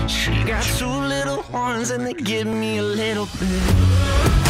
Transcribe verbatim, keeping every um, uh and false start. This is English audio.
She got two little horns and they give me a little bit.